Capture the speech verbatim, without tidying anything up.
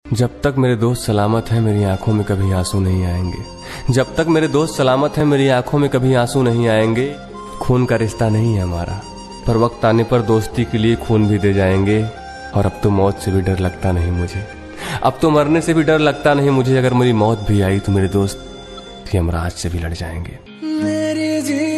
जब तक मेरे दोस्त सलामत हैं मेरी आंखों में कभी आंसू नहीं आएंगे। जब तक मेरे दोस्त सलामत हैं मेरी आंखों में कभी आंसू नहीं आएंगे। खून का रिश्ता नहीं है हमारा, पर वक्त आने पर दोस्ती के लिए खून भी दे जाएंगे। और अब तो मौत से भी डर लगता नहीं मुझे, अब तो मरने से भी डर लगता नहीं मुझे। अगर मेरी मौत भी आई तो मेरे दोस्त यमराज से भी लड़ जाएंगे। मेरी